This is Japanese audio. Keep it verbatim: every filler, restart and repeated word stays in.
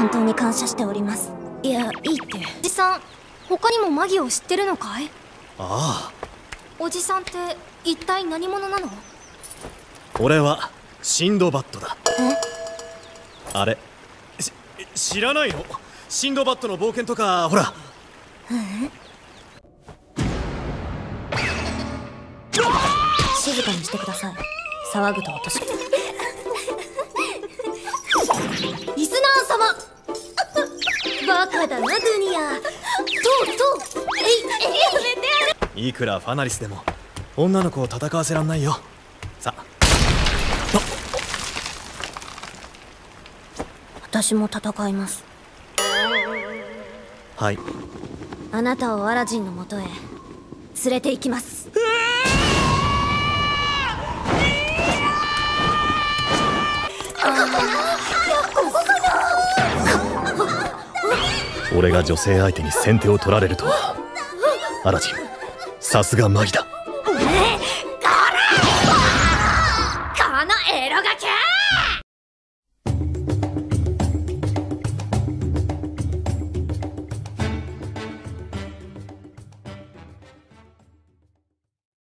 本当に感謝しております。いや、いいって。おじさん、他にもマギを知ってるのかい？ ああ。 おじさんって一体何者なの？ 俺はシンドバッドだ。 え？ あれし知らないの？シンドバッドの冒険とか、ほら。 静かにしてください。騒ぐと落としリスナー様バカだなドゥニア。とうとうえいえいやめてやれ。 いくらファナリスでも女の子を戦わせらんないよ。さあ。 私も戦います。 はい。 あなたをアラジンのもとへ連れて行きます。 俺が女性相手に先手を取られるとは。アラジン、さすがマギだ。 このエロガキャー！